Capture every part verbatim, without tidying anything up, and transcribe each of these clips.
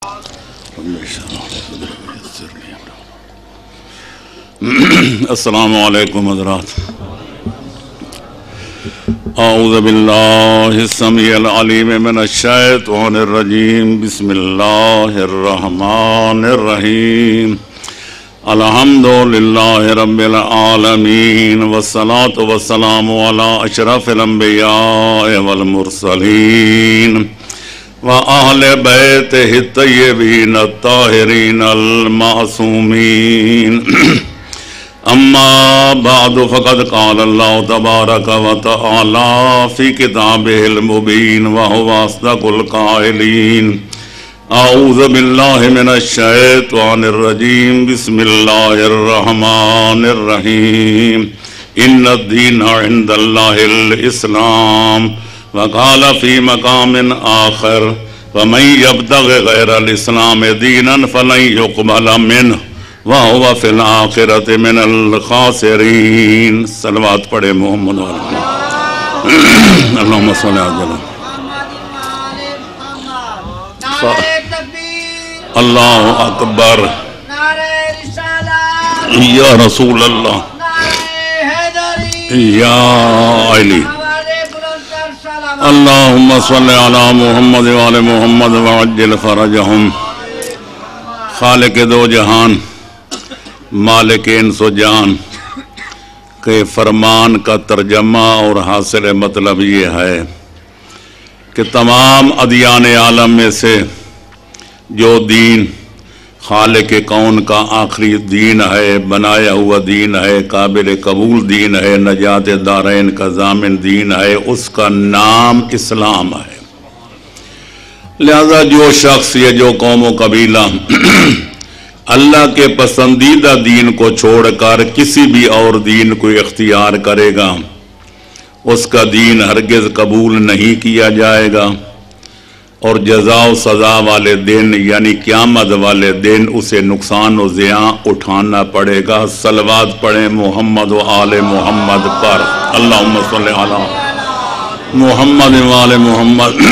السلام علیکم حضرات. اعوذ باللہ السمیع العلیم من الشیطان الرجیم. بسم اللہ الرحمن الرحیم. الحمد للہ رب العالمین والصلاة والسلام علی اشرف الانبیاء والمرسلین وآل بیتہ الطیبین الطاہرین المعصومین. اما بعد فقد قال اللہ تبارک و تعالی فی کتابہ المبین وہو اصدق القائلین. اعوذ باللہ من الشیطان الرجیم. بسم اللہ الرحمن الرحیم. ان الدین عند اللہ الاسلام. وقال فی مقام آخر ومن یبتغ غیر الاسلام دینا فلن یقبل منہ وَهُوَ فِي الْآخِرَةِ مِنَ الْخَاسِرِينَ. صلوات پڑھے محمد اللہم صلی اللہ اللہ اکبر یا رسول اللہ یا علی. اللہم صلی علی محمد وعلی محمد وعجل فرجہم. خالق دو جہان مالک انس و جان کے فرمان کا ترجمہ اور حاصل مطلب یہ ہے کہ تمام ادیان عالم میں سے جو دین خالق کون کا آخری دین ہے، بنایا ہوا دین ہے، قابل قبول دین ہے، نجات دارین کا ضامن دین ہے، اس کا نام اسلام ہے. لہذا جو شخص یا جو قوم و قبیلہ اللہ کے پسندیدہ دین کو چھوڑ کر کسی بھی اور دین کو اختیار کرے گا، اس کا دین ہرگز قبول نہیں کیا جائے گا، اور جزا و سزا والے دن یعنی قیامت والے دن اسے نقصان و زیاں اٹھانا پڑے گا. صلوات پڑھیں محمد و آل محمد پر. اللہم صلی علی محمد و آل محمد.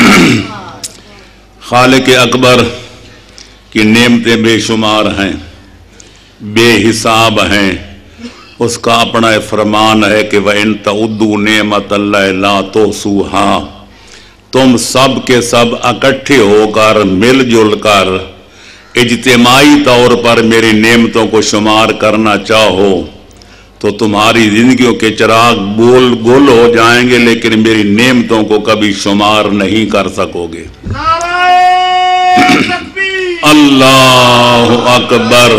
خالق اکبر کی نعمتیں بے شمار ہیں، بے حساب ہیں. اس کا اپنا فرمان ہے کہ وَإِن تَعُدُّوا نِعْمَةَ اللَّهِ لَا تُحْصُوهَا. تم سب کے سب اکٹھے ہو کر مل جل کر اجتماعی طور پر میری نعمتوں کو شمار کرنا چاہو تو تمہاری زندگیوں کے چراغ گول گول ہو جائیں گے، لیکن میری نعمتوں کو کبھی شمار نہیں کر سکو گے. اللہ اکبر.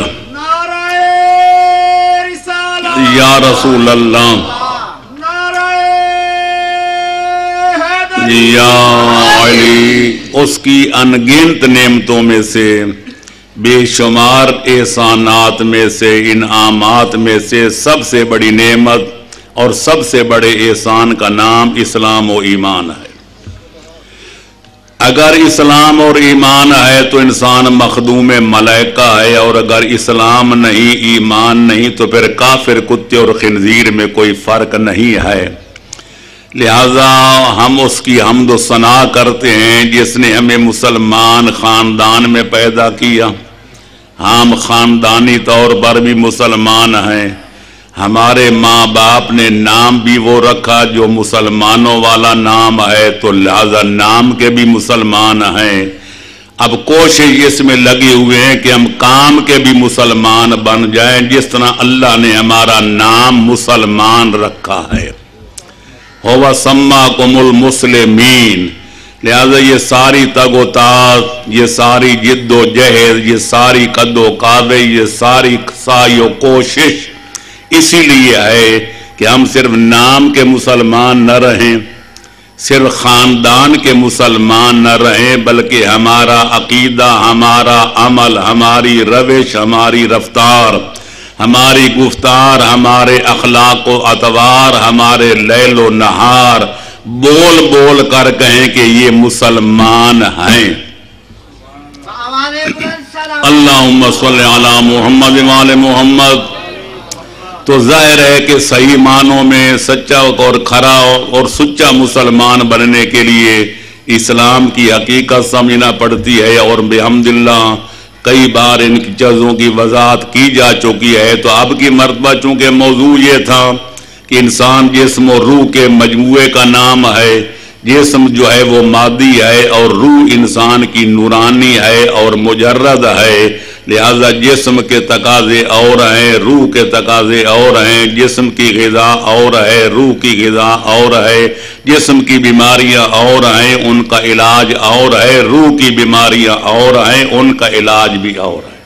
یا رسول اللہ یا علی. اس کی انگنت نعمتوں میں سے، بے شمار احسانات میں سے، انعامات میں سے سب سے بڑی نعمت اور سب سے بڑے احسان کا نام اسلام و ایمان ہے. اگر اسلام اور ایمان ہے تو انسان مخدوم ملائکہ ہے، اور اگر اسلام نہیں ایمان نہیں تو پھر کافر کتے اور خنزیر میں کوئی فرق نہیں ہے. لہذا ہم اس کی حمد و ثنا کرتے ہیں جس نے ہمیں مسلمان خاندان میں پیدا کیا. ہم خاندانی طور پر بھی مسلمان ہیں. ہمارے ماں باپ نے نام بھی وہ رکھا جو مسلمانوں والا نام ہے، تو لہذا نام کے بھی مسلمان ہیں. اب کوشش اس میں لگے ہوئے ہیں کہ ہم کام کے بھی مسلمان بن جائیں جس طرح اللہ نے ہمارا نام مسلمان رکھا ہے. هو سماکم المسلمین. لہذا یہ ساری تگ و تاز، یہ ساری جد و جہد، یہ ساری قد و قاوے، یہ ساری سعی و کوشش اسی لیے ہے کہ ہم صرف نام کے مسلمان نہ رہیں، صرف خاندان کے مسلمان نہ رہیں، بلکہ ہمارا عقیدہ، ہمارا عمل، ہماری روش، ہماری رفتار، ہماری گفتار، ہمارے اخلاق و اطوار، ہمارے لیل و نہار بول بول کر کہیں کہ یہ مسلمان ہیں. اللہم صلی علی محمد وعلی محمد. تو ظاہر ہے کہ صحیح معنوں میں سچا اور کھرا اور سچا مسلمان بننے کے لیے इस्लाम की हकीकत समझना पड़ती है। और बेहम्दुलिल्लाह कई बार इन चीज़ों की वजाहत की जा चुकी है। तो अब की मरतबा चूँकि मौजू ये था कि इंसान जिस्म और रूह के मजमूए का नाम है। जिस्म जो है वो मादी है और रूह इंसान की नूरानी है और मुजर्रद है। लिहाजा जिस्म के तकाजे और हैं, रूह के तकाजे और हैं। जिस्म की ग़िज़ा और है, रूह की ग़िज़ा और है। जिस्म की बीमारियां और हैं, उनका इलाज और है। रूह की बीमारियां और हैं, उनका इलाज भी और है।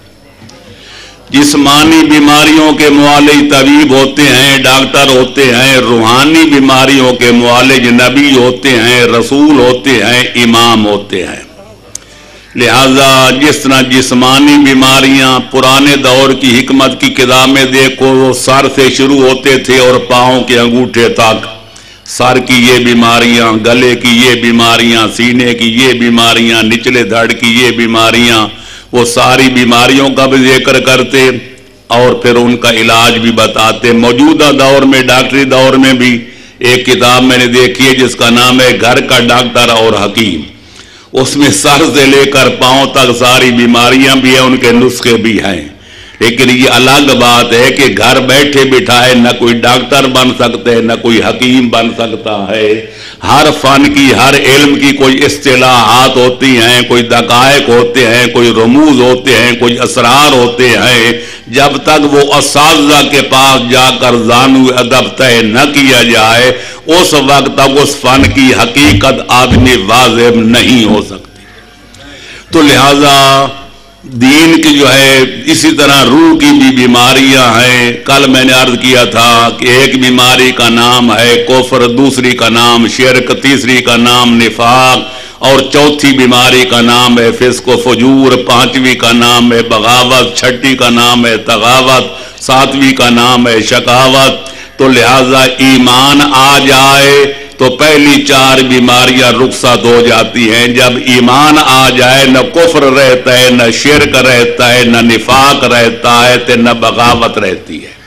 जिस्मानी बीमारियों के मुआलिज तबीब होते हैं, डॉक्टर होते हैं। रूहानी बीमारियों के मुआलिज नबी होते हैं, रसूल होते हैं, इमाम होते हैं। लिहाजा जिस तरह जिस्मानी बीमारियां पुराने दौर की हिकमत की किताब में देखो, वो सर से शुरू होते थे और पाँव के अंगूठे तक। सर की ये बीमारियां, गले की ये बीमारियां, सीने की ये बीमारियां, निचले धड़ की ये बीमारियां, वो सारी बीमारियों का भी जिक्र करते और फिर उनका इलाज भी बताते। मौजूदा दौर में, डॉक्टरी दौर में भी एक किताब मैंने देखी है जिसका नाम है घर का डॉक्टर और हकीम। उसमें सर से लेकर पांव तक सारी बीमारियां भी हैं, उनके नुस्खे भी हैं। लेकिन ये अलग बात है कि घर बैठे बिठाए न कोई डॉक्टर बन सकते हैं, न कोई हकीम बन सकता है। हर फन की, हर इल्म की कोई इस्तिलाहात होती हैं, कोई दकायक होते हैं, कोई रमूज होते हैं, कोई असरार होते हैं। जब तक वो असाज़ा के पास जाकर जानू अदब तय न किया जाए, उस वक्त तक उस फन की हकीकत आदमी वाज़िब नहीं हो सकती। तो लिहाजा दीन की जो है, इसी तरह रूह की भी बीमारियां हैं। कल मैंने अर्ज किया था कि एक बीमारी का नाम है कुफ्र, दूसरी का नाम शिरक, तीसरी का नाम निफाक और चौथी बीमारी का नाम है फिस्क व फजूर, पांचवी का नाम है बगावत, छठी का नाम है तगावत, सातवीं का नाम है शकावत। तो लिहाजा ईमान आ जाए तो पहली चार बीमारियां रुखसत हो जाती हैं। जब ईमान आ जाए न कुफ्र रहता है, न शिरक रहता है, न निफाक रहता है, तो न बगावत रहती है।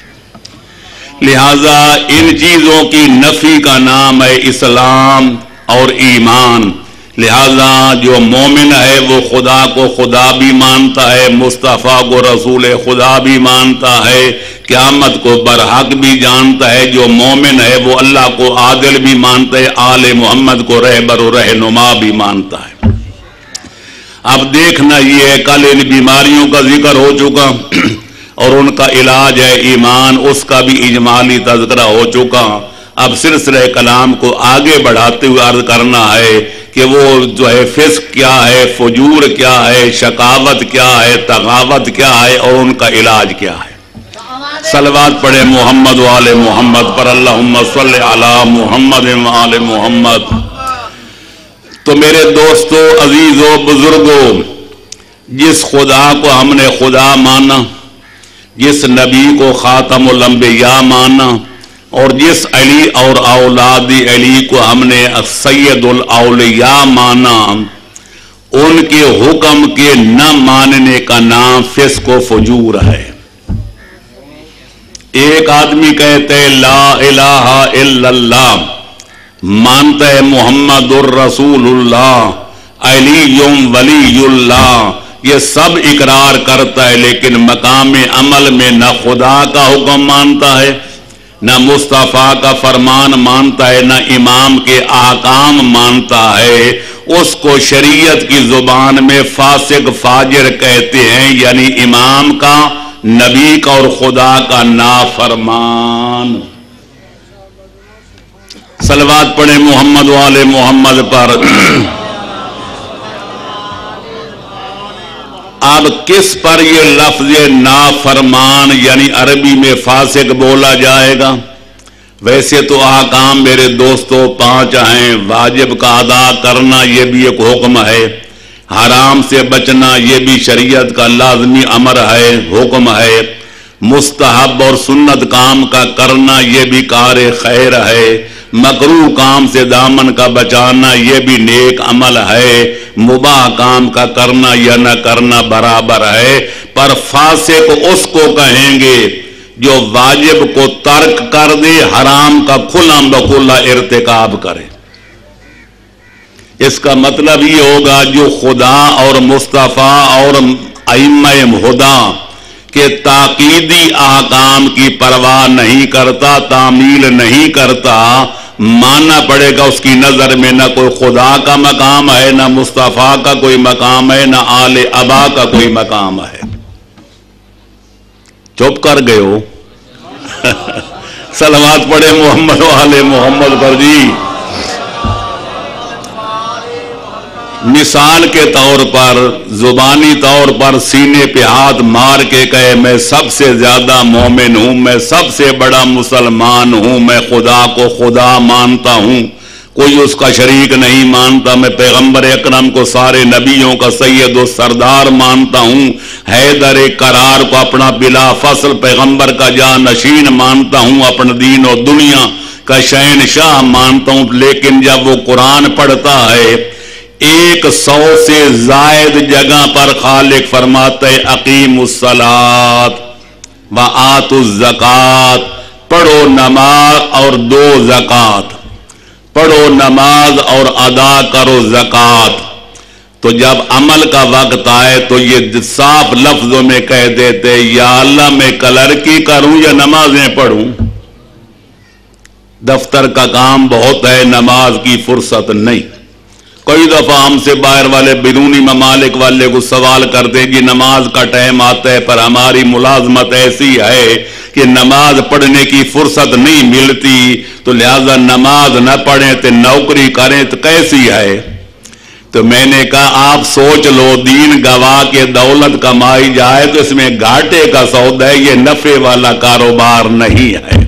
लिहाजा इन चीजों की नफी का नाम है इस्लाम और ईमान। लिहाजा जो मोमिन है वो खुदा को खुदा भी मानता है, मुस्तफ़ा को रसूल खुदा भी मानता है, क़यामत को बरहक भी जानता है। जो मोमिन है वो अल्लाह को आदिल भी मानता है, आले मोहम्मद को रहबर और रहनुमा भी मानता है। अब देखना ये है, कल इन बीमारियों का जिक्र हो चुका और उनका इलाज है ईमान, उसका भी इजमाली तज़किरा हो चुका। अब सिलसिले कलाम को आगे बढ़ाते हुए अर्ज करना है कि वो जो है फिस्क क्या है, फजूर क्या है, शकावत क्या है, तगावत क्या है और उनका इलाज क्या है। सलवात पढ़े मोहम्मद वाले मोहम्मद पर, अल्लाहुम्मा सल्ली अला मोहम्मद व आले मोहम्मद। तो मेरे दोस्तों, अजीजों, बुजुर्गों, जिस खुदा को हमने खुदा माना, जिस नबी को खातमुल अंबिया माना और जिस अली और औलादी अली को हमने सैयदुल औलिया माना, उनके हुक्म के न मानने का नाम फिस्क व फजूर है। एक आदमी कहते हैं ला इलाहा इल्लल्लाह, मानता है मुहम्मदुर रसूलुल्लाह, अलीयुम वलीयुल्लाह, ये सब इकरार करता है, लेकिन मकाम अमल में न खुदा का हुक्म मानता है, न मुस्तफ़ा का फरमान मानता है, न इमाम के आकाम मानता है। उसको शरीयत की जुबान में फासिक फाजिर कहते हैं, यानी इमाम का, नबी का और खुदा का नाफरमान। सलवात पढ़े मोहम्मद वाले मोहम्मद पर। अब किस पर ये लफ्ज नाफरमान यानी अरबी में फासिक बोला जाएगा? वैसे तो आकाम मेरे दोस्तों पांच हैं। वाजिब का अदा करना ये भी एक हुक्म है, हराम से बचना ये भी शरीयत का लाजमी अमर है, हुक्म है। मुस्तहब और सुन्नत काम का करना ये भी कार खैर है। मकरूह काम से दामन का बचाना ये भी नेक अमल है। मुबाह काम का करना या न करना बराबर है। पर फासिक उसको कहेंगे जो वाजिब को तर्क कर दे, हराम का खुला बखुला इर्तिकाब करे। اس کا مطلب یہ ہوگا جو خدا اور مصطفیٰ اور ائمہ ہدا کہ تاکیدی احکام کی پرواہ نہیں کرتا، تعمیل نہیں کرتا، ماننا پڑے گا اس کی نظر میں نہ کوئی خدا کا مقام ہے، نہ مصطفیٰ کا کوئی مقام ہے، نہ آل ابا کا کوئی مقام ہے۔ چپ کر گئے ہو؟ صلوات پڑھے محمد و آل محمد پر جی۔ مثال کے طور پر، زبانی طور پر سینے پہ ہاتھ مار کے کہے میں سب سے زیادہ مومن ہوں، میں سب سے بڑا مسلمان ہوں، میں خدا کو خدا مانتا ہوں، کوئی اس کا شریک نہیں مانتا، میں پیغمبر اکرم کو سارے نبیوں کا سید و سردار مانتا ہوں، حیدر قرار کو اپنا بلا فصل پیغمبر کا جانشین مانتا ہوں، اپنے دین و دنیا کا شہنشاہ مانتا ہوں، لیکن جب وہ قرآن پڑھتا ہے ایک سو سے زائد جگہ پر خالق فرماتا ہے اقیم الصلاۃ وآتوا الزکات، پڑھو نماز اور دو زکات، پڑھو نماز اور ادا کرو زکات۔ تو جب عمل کا وقت آئے تو یہ صاف لفظوں میں کہہ دیتے یا اللہ میں کلرکی کروں یا نمازیں پڑھوں، دفتر کا کام بہت ہے، نماز کی فرصت نہیں۔ کئی دفعہ ہم سے باہر والے بیرونی ممالک والے کو سوال کرتے کہ نماز کا ٹائم آتا ہے پر ہماری ملازمت ایسی ہے کہ نماز پڑھنے کی فرصت نہیں ملتی، تو لہذا نماز نہ پڑھیں تو نوکری کریں تو کیسی ہے؟ تو میں نے کہا آپ سوچ لو، دین گواہ کے دولت کمائی جائے تو اس میں گھاٹے کا سودا ہے، یہ نفع والا کاروبار نہیں ہے۔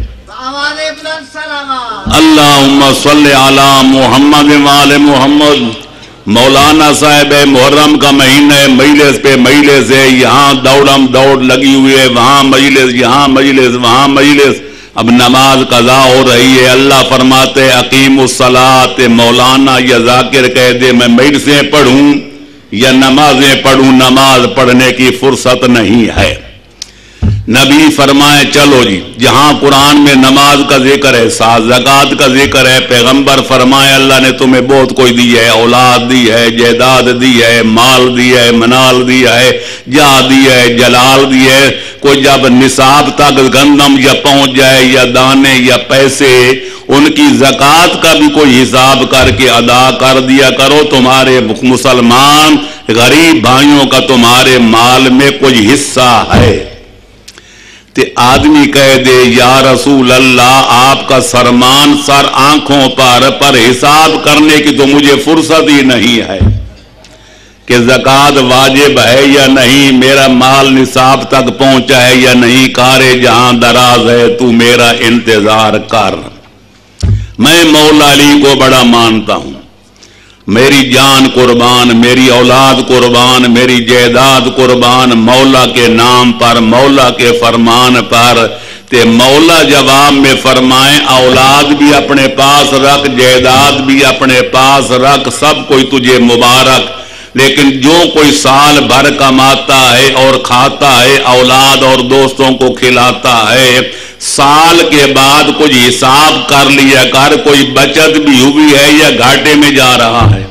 اللہم صلی علی محمد وآل محمد۔ مولانا صاحب محرم کا مہینہ ہے، مجلس پہ مجلس ہے، یہاں دوڑم دوڑ لگی ہوئی ہے، وہاں مجلس، یہاں مجلس، وہاں مجلس، اب نماز قضا ہو رہی ہے، اللہ فرماتے اقیم الصلاۃ، مولانا یا ذاکر کہہ دے میں مجلسیں پڑھوں یا نمازیں پڑھوں، نماز پڑھنے کی فرصت نہیں ہے۔ نبی فرمائے چلو جی، جہاں قرآن میں نماز کا ذکر ہے، ساتھ زکوٰۃ کا ذکر ہے، پیغمبر فرمائے اللہ نے تمہیں بہت کوئی دی ہے، اولاد دی ہے، جائیداد دی ہے، مال دی ہے، منال دیا ہے، جاہ دی ہے، جلال دی ہے، کوئی جب نصاب تک گندم یا پہنچ جائے یا دانے یا پیسے، ان کی زکوٰۃ کا بھی کوئی حساب کر کے ادا کر دیا کرو، تمہارے مسلمان غریب بھائیوں کا تمہارے مال میں کوئی حصہ ہے۔ تے آدمی کہہ دے یا رسول اللہ آپ کا سرمان سر آنکھوں پر پر حساب کرنے کی تو مجھے فرصت ہی نہیں ہے کہ زکوٰۃ واجب ہے یا نہیں، میرا مال نصاب تک پہنچا ہے یا نہیں، کارے جہاں دراز ہے تو میرا انتظار کر۔ میں مولا علی کو بڑا مانتا ہوں، میری جان قربان، میری اولاد قربان، میری جائیداد قربان، مولا کے نام پر، مولا کے فرمان پر۔ تے مولا جواب میں فرمائیں اولاد بھی اپنے پاس رکھ، جائیداد بھی اپنے پاس رکھ، سب کوئی تجھے مبارک، لیکن جو کوئی سال بھر کماتا ہے اور کھاتا ہے، اولاد اور دوستوں کو کھلاتا ہے، سال کے بعد کچھ حساب کر لیا کر کوئی بچت بھی ہوئی ہے یا گھاٹے میں جا رہا ہے۔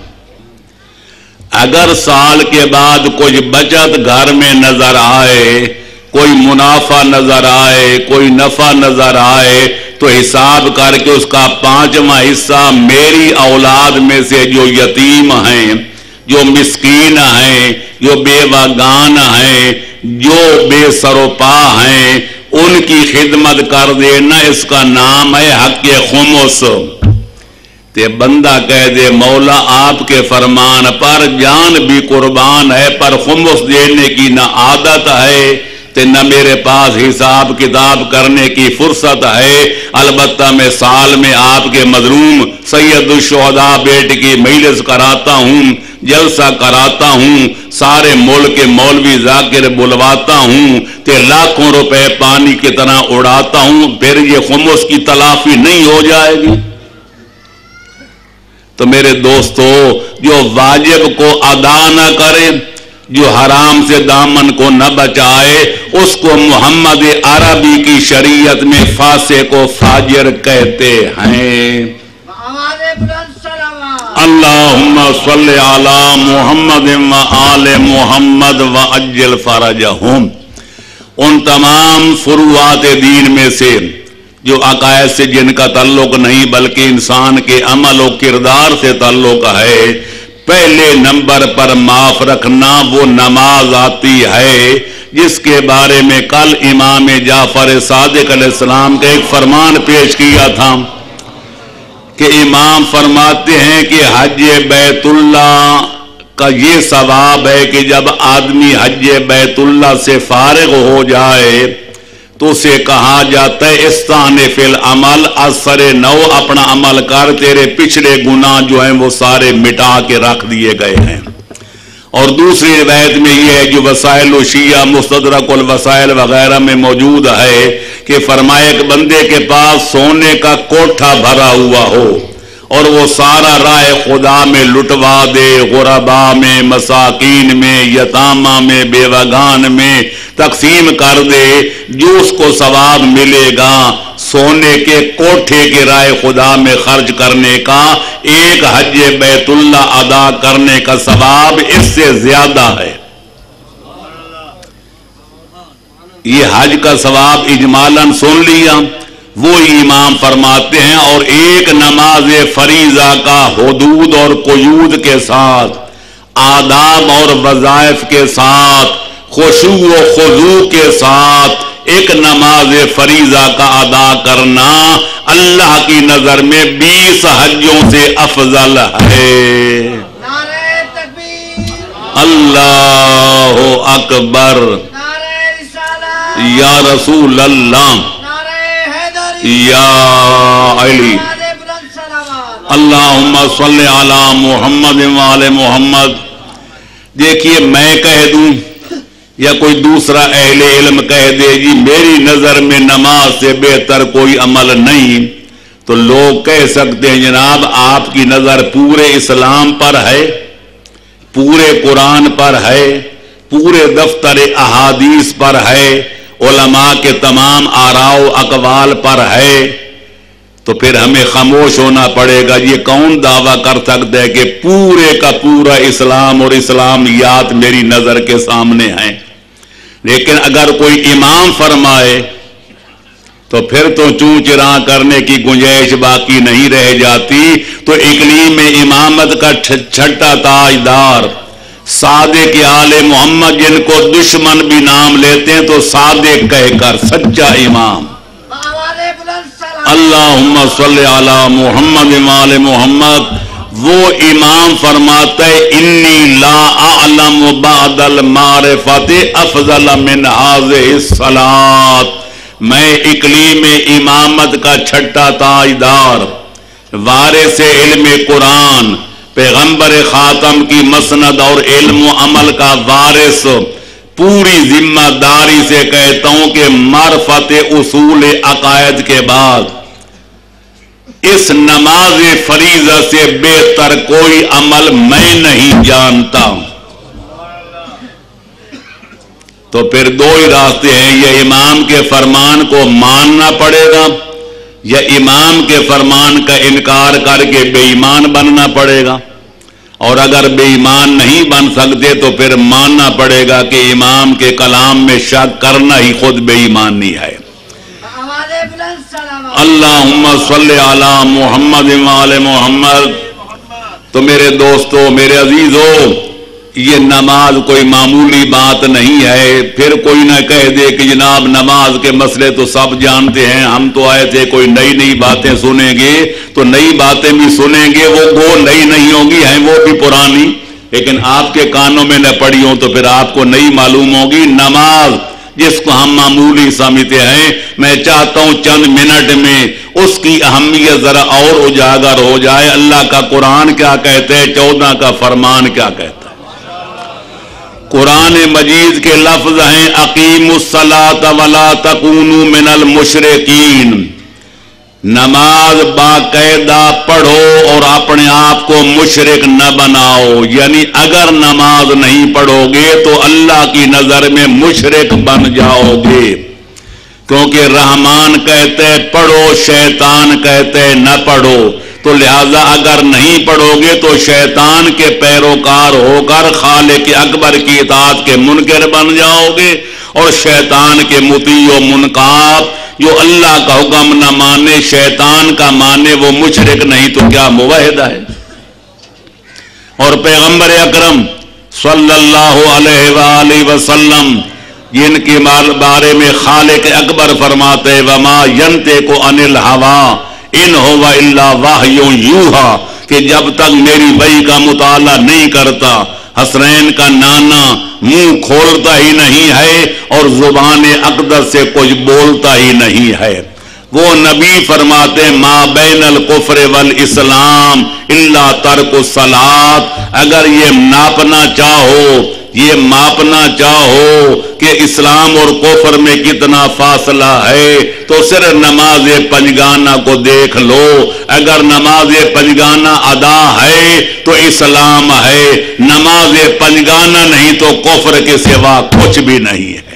اگر سال کے بعد کچھ بچت گھر میں نظر آئے، کوئی منافع نظر آئے، کوئی نفع نظر آئے، تو حساب کر کے اس کا پانچواں حصہ میری اولاد میں سے جو یتیم ہیں، جو مسکین ہیں، جو بیوگان ہیں، جو بے سروپا ہیں، ان کی خدمت کر دینا، اس کا نام ہے حق خمس۔ تے بندہ کہہ دے مولا آپ کے فرمان پر جان بھی قربان ہے پر خمس دینے کی نہ عادت ہے تے نہ میرے پاس حساب کتاب کرنے کی فرصت ہے، البتہ میں سال میں آپ کے مظلوم سید الشہداء بیٹے کی مجلس کراتا ہوں، جلسہ کراتا ہوں، سارے ملک کے مولوی ذاکر بلواتا ہوں، تے لاکھوں روپے پانی کی طرح اڑاتا ہوں، پھر یہ خمس کی تلافی نہیں ہو جائے گی؟ تو میرے دوستو، جو واجب کو ادا نہ کرے، جو حرام سے دامن کو نہ بچائے، اس کو محمد عربی کی شریعت میں فاسق و فاجر کہتے ہیں۔ अल्लाहुम्मा सल्लि अला मुहम्मद व आले मुहम्मद व अज्जल फरजहुम। उन तमाम फुरुआत दीन में से जो अकायद से जिनका ताल्लुक नहीं बल्कि इंसान के अमल और किरदार से ताल्लुक है, पहले नंबर पर माफ रखना वो नमाज आती है, जिसके बारे में कल इमाम जाफर सादिक अलैहिस्सलाम का एक फरमान पेश किया था कि इमाम फरमाते हैं कि हज बैतुल्ला का ये सवाब है कि जब आदमी हज बैतुल्ला से फारिग हो जाए तो उसे कहा जाता है इस्ताने फिल अमल, असरे नौ अपना अमल कर, तेरे पिछले गुनाह जो हैं वो सारे मिटा के रख दिए गए हैं। और दूसरी रिवायत में ये है जो वसाइल शिया मुस्तदरकुल वसाइल वगैरह में मौजूद है कि फरमाए एक बंदे के पास सोने का कोठा भरा हुआ हो और वो सारा राह खुदा में लुटवा दे, गुरबा में, मसाकीन में, यतामा में, बेवगान में तकसीम कर दे, जो उसको सवाब मिलेगा सोने के कोठे के राह खुदा में खर्च करने का, एक हज बैतुल्ला अदा करने का सवाब इससे ज्यादा है। ये हज का सवाब इजमालन सुन लिया, वो इमाम फरमाते हैं और एक नमाज फरीजा का हुदूद और कुयूद के साथ, आदाब और वज़ाइफ के साथ, खुशू व खुजू के साथ एक नमाज फरीजा का अदा करना अल्लाह की नजर में बीस हज्जों से अफजल है। नारे तकबीर, अल्लाह अकबर, नारे रिसालत, या रसूल अल्लाह, नारे हैदरी, या अली, नारे बुलंद सलावत। अल्लाहुम्मा सल्लि अला मुहम्मद व आले मुहम्मद। देखिए मैं कह दूं या कोई दूसरा अहले इल्म कह दे जी मेरी नजर में नमाज से बेहतर कोई अमल नहीं, तो लोग कह सकते हैं जनाब आपकी नजर पूरे इस्लाम पर है, पूरे कुरान पर है, पूरे दफ्तर अहादीस पर है, उलमा के तमाम आराव अकवाल पर है, तो फिर हमें खामोश होना पड़ेगा। ये कौन दावा कर सकता है कि पूरे का पूरा इस्लाम और इस्लामियात मेरी नजर के सामने है? लेकिन अगर कोई इमाम फरमाए तो फिर तो चूं चिरा करने की गुंजाइश बाकी नहीं रह जाती। तो इकलीम में इमामत का छठा ताजदार सादिक आले मोहम्मद, जिनको दुश्मन भी नाम लेते हैं तो सादिक कहकर सच्चा इमाम, आवाज़े बुलंद सलावत। अल्लाहुम्मा सल्लि अला मुहम्मद व आले मुहम्मद। वो इमाम फरमाता है इन्नी ला अअलमु बअदल मारिफति अफजल मिन हाज़िहि सलात। मैं इकलीम इमामत का छठा ताजदार, वारिस इल्म कुरान, पैगंबर खातम की मसनद और इल्म अमल का वारिस, पूरी जिम्मेदारी से कहता हूं कि मारिफत उसूल अकायद के बाद इस नमाज फरीजा से बेहतर कोई अमल मैं नहीं जानता। तो फिर दो ही रास्ते हैं, या इमाम के फरमान को मानना पड़ेगा या इमाम के फरमान का इनकार करके बेईमान बनना पड़ेगा। और अगर बेईमान नहीं बन सकते तो फिर मानना पड़ेगा कि इमाम के कलाम में शक करना ही खुद बेईमानी है। आवाज़े बुलंद सलावत। अल्लाहुम्मा सल्लि अला मुहम्मद व आले मुहम्मद। तो मेरे दोस्तों, मेरे अजीजों, ये नमाज कोई मामूली बात नहीं है। फिर कोई ना कह दे कि जनाब नमाज के मसले तो सब जानते हैं, हम तो आए थे कोई नई नई बातें सुनेंगे। तो नई बातें भी सुनेंगे, वो वो नई नहीं होंगी, हैं वो भी पुरानी, लेकिन आपके कानों में न पड़ी हो तो फिर आपको नई मालूम होगी। नमाज जिसको हम मामूली समझते हैं, मैं चाहता हूं चंद मिनट में उसकी अहमियत जरा और उजागर हो जाए। अल्लाह का कुरान क्या कहते हैं, चौदह का फरमान क्या कहता है। कुरान मजीद के लफ्ज हैं अकीमुस्सलात वला तकूनू मिनल मुशरिकीन। नमाज बाकायदा पढ़ो और अपने आप को मुशरिक न बनाओ। यानी अगर नमाज नहीं पढ़ोगे तो अल्लाह की नजर में मुशरिक बन जाओगे, क्योंकि रहमान कहते पढ़ो, शैतान कहते न पढ़ो। تو لہذا اگر نہیں پڑھو گے تو شیطان کے پیروکار ہو کر خالق اکبر کی اطاعت کے منکر بن جاؤ گے، اور شیطان کے مطیع و منقاد جو اللہ کا حکم نہ مانے شیطان کا مانے وہ مشرک نہیں تو کیا موحد ہے۔ اور پیغمبر اکرم صلی اللہ علیہ وآلہ وسلم جن کے بارے میں خالق اکبر فرماتے وما ینطق عن الہوی ان ہوا الا وحی یوحی، کہ جب تک میری وحی کا مطالعہ نہیں کرتا حسنین کا نانا منہ کھولتا ہی نہیں ہے اور زبان اقدس سے کچھ بولتا ہی نہیں ہے۔ وہ نبی فرماتے ما بین الکفر والاسلام الا ترک الصلاۃ، اگر یہ ناپنا چاہو یہ ماپنا چاہو کہ اسلام اور کفر میں کتنا فاصلہ ہے تو صرف نماز پنجگانہ کو دیکھ لو، اگر نماز پنجگانہ ادا ہے تو اسلام ہے، نماز پنجگانہ نہیں تو کفر کے سوا کچھ بھی نہیں ہے۔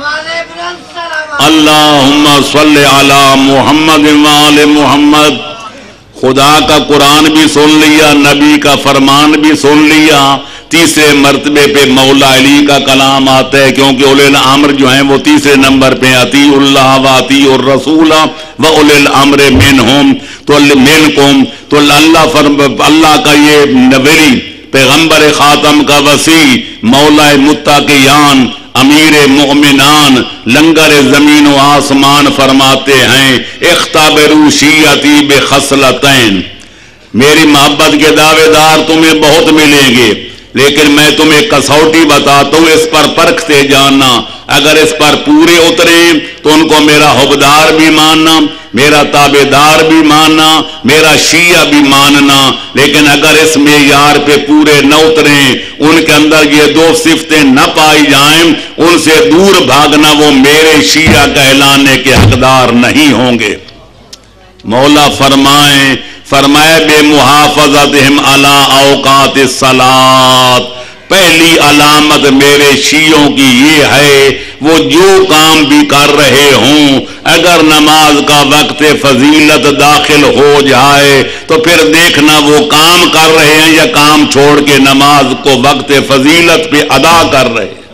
اللہم صلی علی محمد وآل محمد۔ خدا کا قرآن بھی سن لیا، نبی کا فرمان بھی سن لیا، تیسرے مرتبے پہ مولا علی کا کلام آتا ہے، کیونکہ اولی الامر جو ہیں وہ تیسرے نمبر پہ اطیعوا اللہ واطیعوا الرسول واولی الامر منہم، تو منکم، تو اللہ فرم اللہ کا یہ نبی پیغمبر خاتم کا وسیع مولا متقیان امیر مؤمنان لنگر زمین و آسمان فرماتے ہیں اختبروا شیعتی بخصلتین، میری محبت کے دعوے دار تمہیں بہت ملیں گے لیکن میں تمہیں کسوٹی بتاتا ہوں، اس پر پرکھتے جاننا، اگر اس پر پورے اترے تو ان کو میرا حبدار بھی ماننا، میرا تابع دار بھی ماننا، میرا شیعہ بھی ماننا، لیکن اگر اس معیار پہ پورے نہ اتریں ان کے اندر یہ دو صفتیں نہ پائی جائیں ان سے دور بھاگنا، وہ میرے شیعہ کہلانے کے حقدار نہیں ہوں گے۔ مولا فرمائیں فرمائے بے محافظتہم علی اوقات الصلاۃ، پہلی علامت میرے شیعوں کی یہ ہے وہ جو کام بھی کر رہے ہوں اگر نماز کا وقت فضیلت داخل ہو جائے تو پھر دیکھنا وہ کام کر رہے ہیں یا کام چھوڑ کے نماز کو وقت فضیلت پہ ادا کر رہے ہیں۔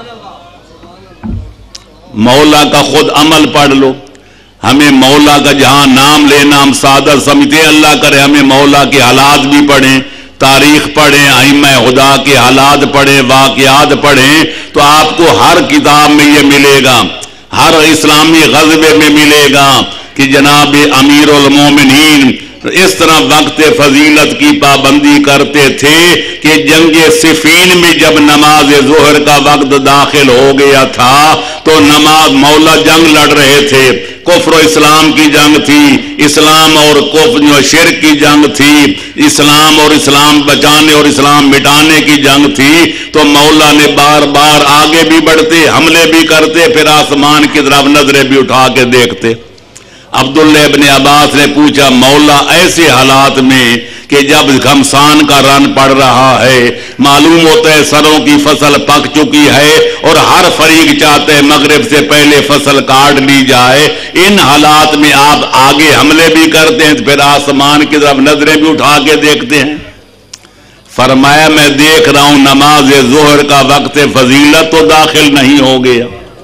مولا کا خود عمل پڑھ لو، ہمیں مولا کا جہاں نام لینا ہم سعادت سمجھتے ہیں، اللہ کرے ہمیں مولا کے حالات بھی پڑھیں، تاریخ پڑھیں، ائمہ خدا کے حالات پڑھیں، واقعات پڑھیں، تو آپ کو ہر کتاب میں یہ ملے گا، ہر اسلامی غزوے میں ملے گا کہ جناب امیر المومنین اس طرح وقت فضیلت کی پابندی کرتے تھے کہ جنگ صفین میں جب نماز ظہر کا وقت داخل ہو گیا تھا تو نماز مولا جنگ لڑ رہے تھے، کفر و اسلام کی جنگ تھی، اسلام اور کفر جو شرک کی جنگ تھی، اسلام اور اسلام بچانے اور اسلام مٹانے کی جنگ تھی، تو مولا نے بار بار آگے بھی بڑھتے حملے بھی کرتے پھر آسمان کی طرف نظریں بھی اٹھا کے دیکھتے۔ عبداللہ ابن عباس نے پوچھا مولا ایسے حالات میں کہ جب گھمسان کا رن پڑ رہا ہے، معلوم ہوتا ہے سروں کی فصل پک چکی ہے اور ہر فریق چاہتے ہیں مغرب سے پہلے فصل کاٹ لی جائے، ان حالات میں آپ آگے حملے بھی کرتے ہیں پھر آسمان کی طرف نظریں بھی اٹھا کے دیکھتے ہیں؟ فرمایا میں دیکھ رہا ہوں نماز ظہر کا وقت فضیلت تو داخل نہیں ہو گیا،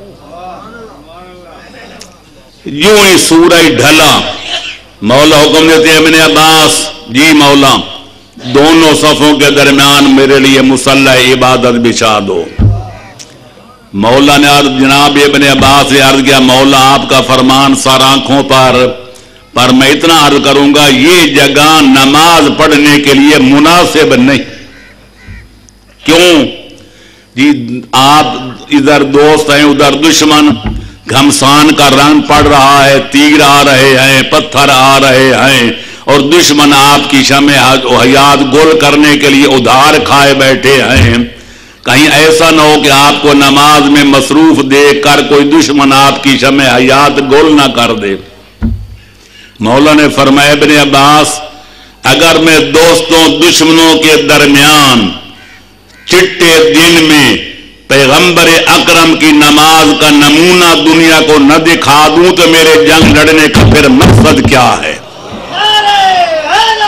یوں ہی سورج ڈھلا، مولا حکم دیتے ہیں ابن عباس جی مولا دونوں صفوں کے درمیان میرے لیے مصلی عبادت بچھا دو۔ مولا نے عرض جناب ابن عباس نے عرض کیا مولا آپ کا فرمان سر آنکھوں پر پر میں اتنا عرض کروں گا یہ جگہ نماز پڑھنے کے لیے مناسب نہیں۔ کیوں جی؟ آپ ادھر دوست ہیں ادھر دشمن، گھمسان کا رن پڑ رہا ہے، تیر آ رہے ہیں، پتھر آ رہے ہیں اور دشمن آپ کی شمع حیات گل کرنے کے لیے ادھار کھائے بیٹھے ہیں، کہیں ایسا نہ ہو کہ آپ کو نماز میں مصروف دیکھ کر کوئی دشمن آپ کی شمع حیات گل نہ کر دے۔ مولا نے فرمایا ابن عباس اگر میں دوستوں دشمنوں کے درمیان چٹے دن میں پیغمبر اکرم کی نماز کا نمونہ دنیا کو نہ دکھا دوں تو میرے جنگ لڑنے کا پھر مقصد کیا ہے؟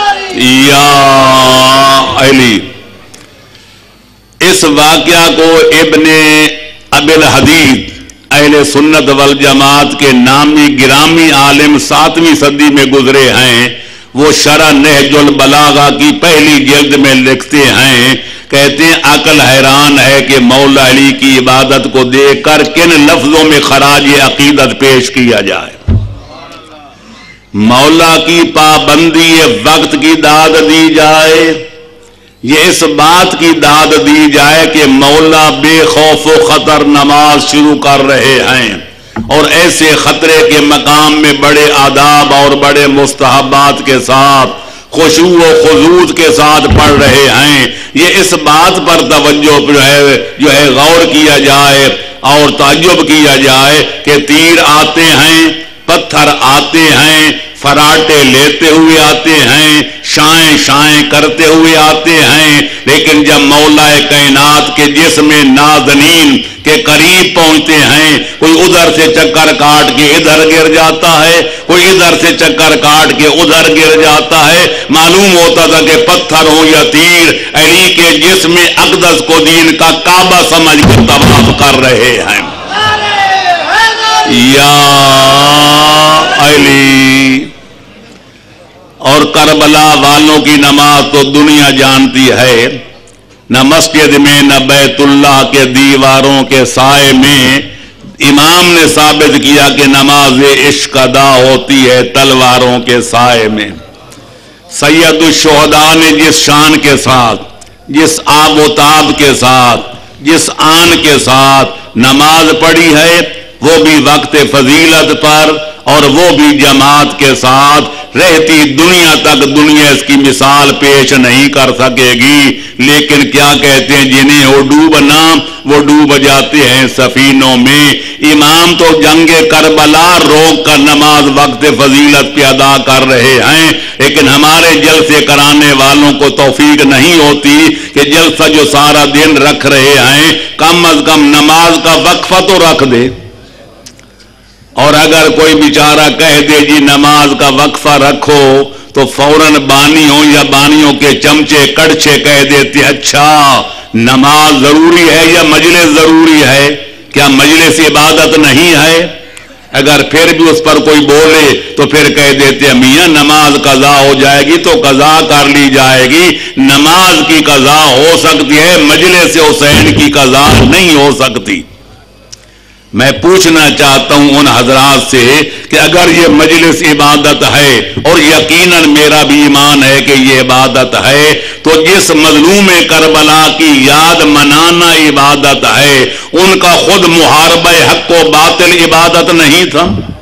या अली। इस वाक़या को इब्ने अबिल हदीद अहले सुन्नत वल जमात के नामी गिरामी आलिम सातवीं सदी में गुजरे हैं। वो शरह नहजुल बलागा की पहली जिल्द में लिखते हैं, कहते हैं अकल हैरान है कि मौला अली की इबादत को देखकर किन लफ्जों में खराज अकीदत पेश किया जाए। मौला की पाबंदी वक्त की दाद दी जाए, ये इस बात की दाद दी जाए कि मौला बेखौफ खतर नमाज शुरू कर रहे हैं और ऐसे खतरे के मकाम में बड़े आदाब और बड़े मुस्तहबात के साथ खुशू व खुजूद के साथ पढ़ रहे हैं। ये इस बात पर तवज्जो जो है जो है गौर किया जाए और ताज्जुब किया जाए कि तीर आते हैं, पत्थर आते हैं, फराटे लेते हुए आते हैं, शाएं शाएं करते हुए आते हैं, लेकिन जब मौलाए कायनात के जिस्म नाज़नीन के करीब पहुंचते हैं, कोई उधर से चक्कर काट के इधर गिर जाता है, कोई इधर से चक्कर काट के उधर गिर जाता है। मालूम होता था कि पत्थर हो या तीर अली के जिस्म अक़दस को दीन का काबा समझ के तवाफ कर रहे हैं। या अली। और करबला वालों की नमाज तो दुनिया जानती है, न मस्जिद में न बैतुल्लाह के दीवारों के साए में इमाम ने साबित किया कि नमाज इश्क अदा होती है तलवारों के साए में। सैयदुल शुहदा ने जिस शान के साथ, जिस आबोताब के साथ, जिस आन के साथ नमाज पढ़ी है, वो भी वक्त फजीलत पर और वो भी जमात के साथ, रहती दुनिया तक दुनिया इसकी मिसाल पेश नहीं कर सकेगी। लेकिन क्या कहते हैं, जिन्हें वो डूबना वो डूब जाते हैं सफीनों में। इमाम तो जंगे करबला रोक कर नमाज वक्त फजीलत पे अदा कर रहे हैं, लेकिन हमारे जलसे कराने वालों को तौफीक नहीं होती कि जलसा जो सारा दिन रख रहे हैं कम अज कम नमाज का वक्फा तो रख दे। और अगर कोई बेचारा कह दे जी नमाज का वक्फा रखो, तो फौरन बानियों या बानियों के चमचे कड़छे कह देते अच्छा नमाज जरूरी है या मजलिस जरूरी है, क्या मजलिस इबादत नहीं है? अगर फिर भी उस पर कोई बोले तो फिर कह देते मियां नमाज कजा हो जाएगी तो कजा कर ली जाएगी। नमाज की कजा हो सकती है, मजलिस हुसैन की कजा नहीं हो सकती। मैं पूछना चाहता हूं उन हजरात से कि अगर ये मजलिस इबादत है, और यकीनन मेरा भी ईमान है कि ये इबादत है, तो जिस मजलूम करबला की याद मनाना इबादत है, उनका खुद मुहारबा हक व बातिल इबादत नहीं था?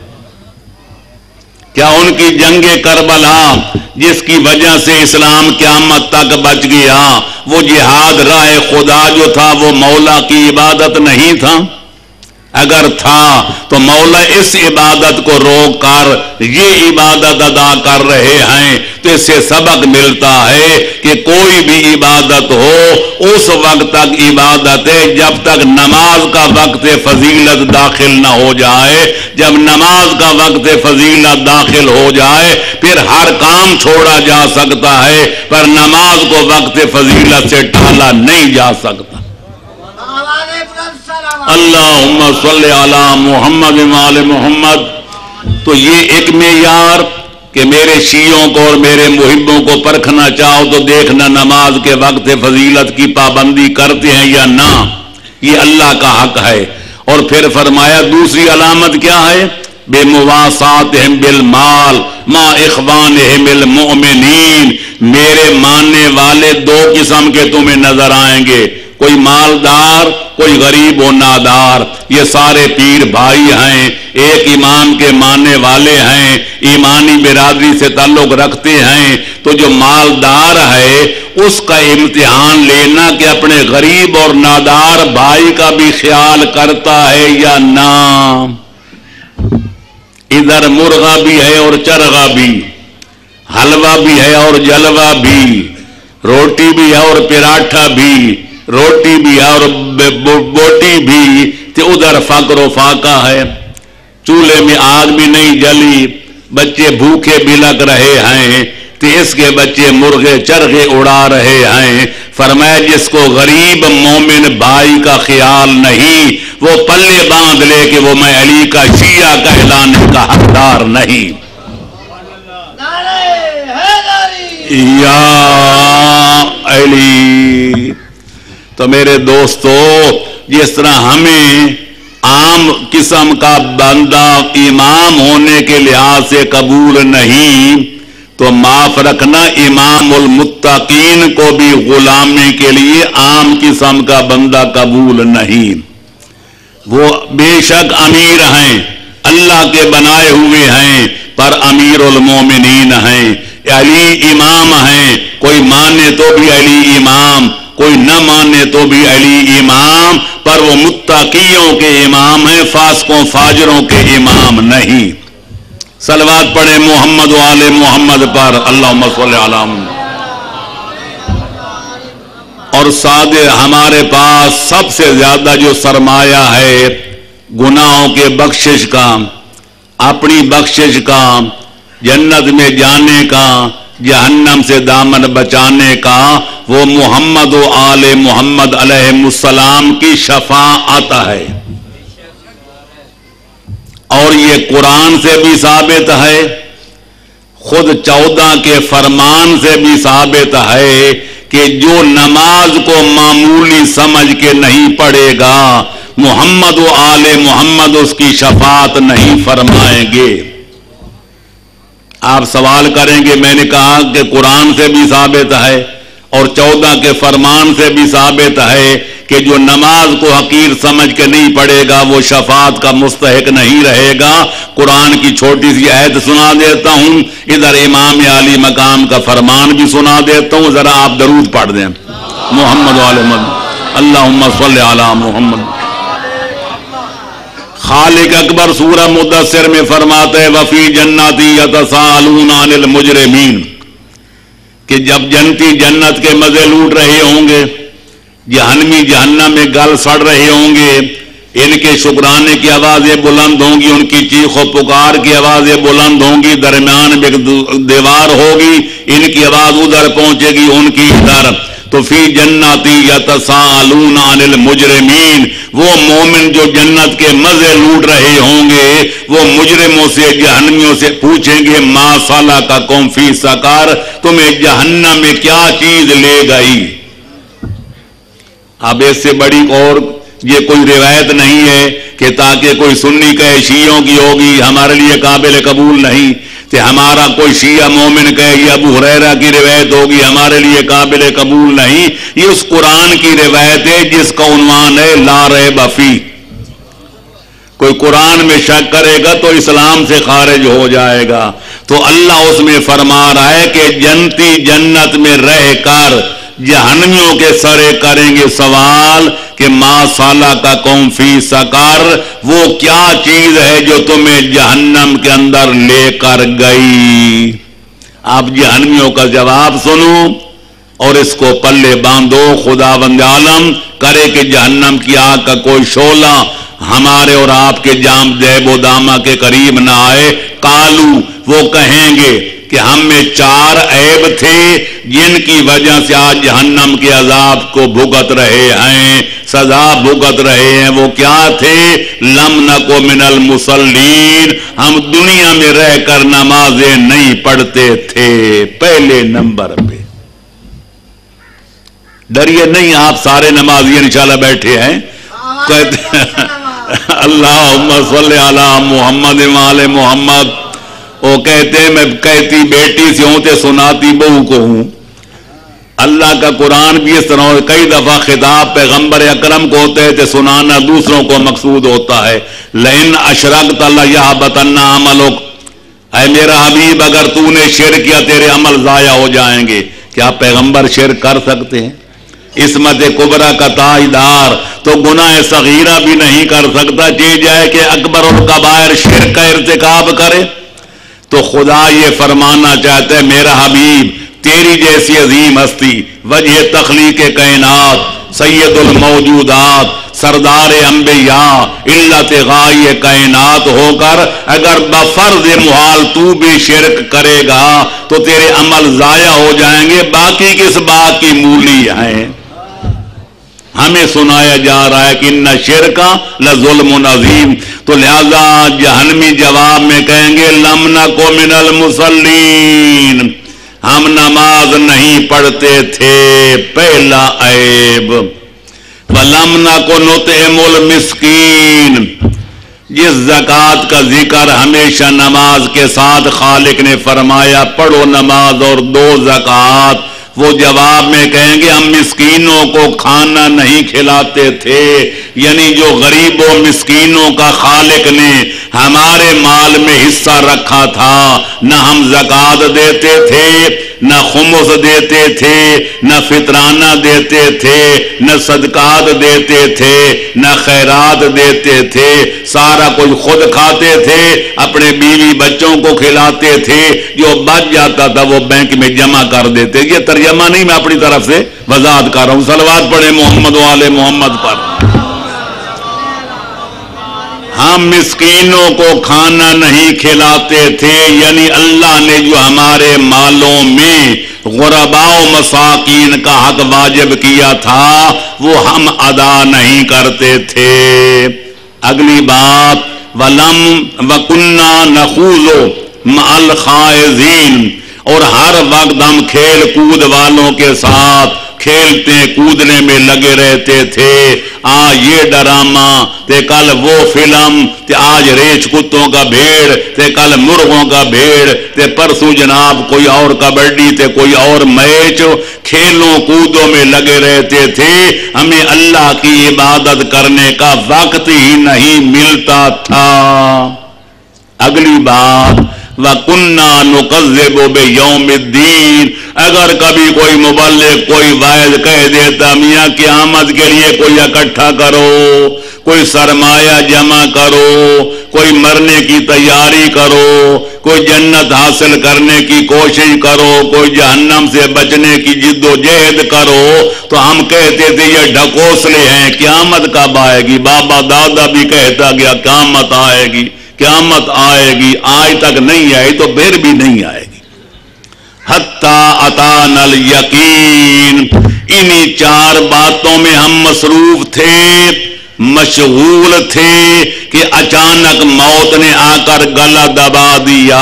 क्या उनकी जंगे करबला जिसकी वजह से इस्लाम क़यामत तक बच गया, वो जिहाद राह खुदा जो था वो मौला की इबादत नहीं था? अगर था तो मौला इस इबादत को रोक कर ये इबादत अदा कर रहे हैं। तो इससे सबक मिलता है कि कोई भी इबादत हो उस वक्त तक इबादत है जब तक नमाज का वक्त फजीलत दाखिल ना हो जाए। जब नमाज का वक्त फजीलत दाखिल हो जाए फिर हर काम छोड़ा जा सकता है, पर नमाज को वक्त फजीलत से टाला नहीं जा सकता। अल्लाहुम्मा सल्ली अला मुहम्मद व आले मुहम्मद। तो ये एक मेयार कि मेरे शियों को और मेरे मुहिब्बों को परखना चाहो तो देखना नमाज के वक्त फजीलत की पाबंदी करते हैं या ना, ये अल्लाह का हक है। और फिर फरमाया दूसरी अलामत क्या है, बेमुवासातिहिम बिल माल मा इख्वानिहिम बिल मुमिनीन। मेरे मानने वाले दो किस्म के तुम्हें नजर आएंगे, कोई मालदार कोई गरीब व नादार। ये सारे पीर भाई हैं, एक इमाम के मानने वाले हैं, ईमानी बिरादरी से ताल्लुक रखते हैं। तो जो मालदार है उसका इम्तिहान लेना कि अपने गरीब और नादार भाई का भी ख्याल करता है या ना। इधर मुर्गा भी है और चरगा भी, हलवा भी है और जलवा भी, रोटी भी है और पराठा भी, रोटी भी है और बोटी भी। तो उधर फक्र फाका है, चूल्हे में आग भी नहीं जली, बच्चे भूखे बिलक रहे हैं। تو اس کے بچے مرغے چرغے اڑا رہے ہیں. فرمایا جس کو غریب مومن بھائی کا خیال نہیں وہ پلے باندھ لے کہ وہ میں علی کا شیعہ کہلانے کا حقدار نہیں. یا علی. تو میرے دوستو جس طرح ہمیں عام قسم کا بندہ امام ہونے کے لحاظ سے قبول نہیں تو معاف رکھنا امام المتقین کو بھی غلامی کے لیے عام قسم کا بندہ قبول نہیں. وہ بے شک امیر ہیں اللہ کے بنائے ہوئے ہیں پر امیر المومنین ہیں. علی امام ہیں کوئی مانے تو بھی علی امام کوئی نہ مانے تو بھی علی امام پر وہ متقیوں کے امام ہیں فاسقوں فاجروں کے امام نہیں. صلوات پڑھے محمد و آل محمد پر اللہم صلی علی محمد. اور سادے ہمارے پاس سب سے زیادہ جو سرمایہ ہے گناہوں کے بخشش کا اپنی بخشش کا جنت میں جانے کا جہنم سے دامن بچانے کا وہ محمد و آل محمد علیہ السلام کی شفاعت ہے. اور یہ قرآن سے بھی ثابت ہے خود چودہ کے فرمان سے بھی ثابت ہے کہ جو نماز کو معمولی سمجھ کے نہیں پڑھے گا محمد و آل محمد اس کی شفاعت نہیں فرمائیں گے. آپ سوال کریں گے میں نے کہا کہ قرآن سے بھی ثابت ہے اور چودہ کے فرمان سے بھی ثابت ہے کہ جو نماز کو حقیر سمجھ کے نہیں پڑھے گا وہ شفاعت کا مستحق نہیں رہے گا. قرآن کی چھوٹی سی آیت سنا دیتا ہوں ادھر امام عالی مقام کا فرمان بھی سنا دیتا ہوں ذرا آپ درود پڑھ دیں محمد و آل محمد اللہم صلی علی محمد. خالق اکبر سورہ مدثر میں فرماتے ہیں وفی جناتی یتساءلون عن المجرمین کہ جب جنتی جنت کے مزے لوٹ رہے ہوں گے جہنمی جہنم میں گل سڑ رہے ہوں گے ان کے شکرانے کی آوازیں بلند ہوں گی ان کی چیخ و پکار کی آوازیں بلند ہوں گی درمیان میں دیوار ہوگی ان کی آواز ادھر پہنچے گی ان کی ادھر. تو فی جناتی یتساءلون عن المجرمین وہ مومن جو جنت کے مزے لوٹ رہے ہوں گے وہ مجرموں سے جہنمیوں سے پوچھیں گے ما سلککم فی سقر تمہیں جہنم میں کیا چیز لے گئی. اب اس سے بڑی اور یہ کوئی روایت نہیں ہے کہ تاکہ کوئی سنی کہے شیعوں کی ہوگی ہمارے لیے قابل قبول نہیں کہ ہمارا کوئی شیعہ مومن کہے یہ ابو ہریرہ کی روایت ہوگی ہمارے لیے قابل قبول نہیں. یہ اس قرآن کی روایت ہے جس کا عنوان ہے لا ریب فیہ. کوئی قرآن میں شک کرے گا تو اسلام سے خارج ہو جائے گا. تو اللہ اس میں فرما رہا ہے کہ جنتی جنت میں رہ کر جہنمیوں کے سرے کریں گے سوال کہ ما سلککم فی سقر وہ کیا چیز ہے جو تمہیں جہنم کے اندر لے کر گئی. آپ جہنمیوں کا جواب سنو اور اس کو پلے باندھو. خداوند عالم کرے کہ جہنم کی آگ کا کوئی شعلہ ہمارے اور آپ کے جام دیب و دامہ کے قریب نہ آئے. قالو وہ کہیں گے کہ ہم میں چار عیب تھے جن کی وجہ سے آج جہنم کے عذاب کو بھگت رہے ہیں سزا بھگت رہے ہیں. وہ کیا تھے؟ لم نکو من المصلین ہم دنیا میں رہ کر نمازیں نہیں پڑھتے تھے. پہلے نمبر پہ ڈریے نہیں آپ سارے نمازی انشاءاللہ بیٹھے ہیں کہتے اللہم صلی علی محمد وآل محمد. وہ کہتے ہیں میں کہتی بیٹی سے ہوں تے سناتی بہو کو ہوں. اللہ کا قرآن بھی اس طرح کئی دفعہ خطاب پیغمبر اکرم کو ہوتے تے سنانا دوسروں کو مقصود ہوتا ہے. لئن اشرکت لیحبطن عملک اے میرا حبیب اگر تو نے شرک کیا تیرے عمل ضائع ہو جائیں گے. کیا پیغمبر شرک کر سکتے ہیں؟ عصمت کبریٰ کا تاجدار تو گناہ صغیرہ بھی نہیں کر سکتا چاہے جائے کہ اکبر الکبائر شرک کا ارتکاب کرے. تو خدا یہ فرمانا چاہتا ہے میرا حبیب تیری جیسی عظیم ہستی وجہ تخلیق کائنات سید الموجودات سردار انبیاء علت غائی کائنات ہو کر اگر بفرض محال تو بھی شرک کرے گا تو تیرے عمل ضائع ہو جائیں گے، باقی کس بات کی مولی ہیں؟ ہمیں سنایا جا رہا ہے کہ ان شرکا لظلم عظیم، تو لہذا جہنمی جواب میں کہیں گے لم نکو من المصلین، ہم نماز نہیں پڑھتے تھے، پہلا عیب۔ وَلَمْ نَكُ نُطْعِمُ الْمِسْكِينَ، جس زکوٰۃ کا ذکر ہمیشہ نماز کے ساتھ خالق نے فرمایا پڑھو نماز اور دو زکوٰۃ، وہ جواب میں کہیں گے ہم مسکینوں کو کھانا نہیں کھلاتے تھے، یعنی جو غریبوں مسکینوں کا خالق نے ہمارے مال میں حصہ رکھا تھا، نہ ہم زکوٰۃ دیتے تھے، نہ خمس دیتے تھے، نہ فطرانہ دیتے تھے، نہ صدقات دیتے تھے، نہ خیرات دیتے تھے، سارا کچھ خود کھاتے تھے، اپنے بیوی بچوں کو کھلاتے تھے، جو بچ جاتا تھا وہ بینک میں جمع کر دیتے۔ یہ ترجمہ نہیں، میں اپنی طرف سے وضاحت کر رہا ہوں۔ صلوات پڑھیں محمد والے محمد پر۔ ہم مسکینوں کو کھانا نہیں کھلاتے تھے، یعنی اللہ نے جو ہمارے مالوں میں غرباء و مساکین کا حق واجب کیا تھا وہ ہم ادا نہیں کرتے تھے۔ اگلی بات وَلَمْ وَكُنَّا نَخُوضُ مَعَ الْخَائِضِينَ، اور ہر وقت ہم کھیل کود والوں کے ساتھ کھیلتے کودنے میں لگے رہتے تھے، آج یہ ڈرامہ تے کل وہ فلم تے آج ریچھ کتوں کا بھیڑ تے کل مرغوں کا بھیڑ تے پرسوں جناب کوئی اور کبڈی تے کوئی اور میچ، کھیلوں کودوں میں لگے رہتے تھے، ہمیں اللہ کی عبادت کرنے کا وقت ہی نہیں ملتا تھا۔ اگلی بات وَكُنَّا نُكَذِّبُ بِيَوْمِ الدِّينِ، اگر کبھی کوئی مبلغ کوئی واعظ کہہ دیتا میاں قیامت کے لیے کوئی اکٹھا کرو، کوئی سرمایہ جمع کرو، کوئی مرنے کی تیاری کرو، کوئی جنت حاصل کرنے کی کوشش کرو، کوئی جہنم سے بچنے کی جد و جہد کرو، تو ہم کہتے تھے یہ ڈھکوسلے ہیں، قیامت کب آئے گی؟ بابا دادا بھی کہتا گیا قیامت آئے گی قیامت آئے گی، آج تک نہیں آئی تو پھر بھی نہیں آئے گی۔ حتی اتانا الیقین، انہی چار باتوں میں ہم مصروف تھے، مشغول تھے کہ اچانک موت نے آ کر گلا دبا دیا۔